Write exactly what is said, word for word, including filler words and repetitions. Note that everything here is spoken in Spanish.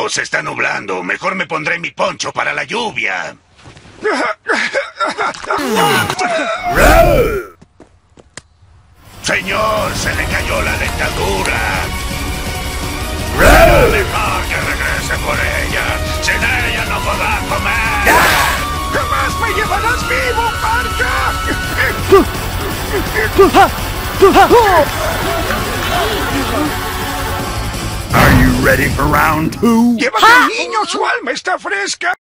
Oh, se está nublando. Mejor me pondré mi poncho para la lluvia. Señor, se le cayó la dentadura. Mejor que regrese por ella. Sin ella no podrá comer. ¡Jamás me llevarás vivo, Parca! Are you ready for round two? ¡Llévate al niño! ¡Su alma está fresca!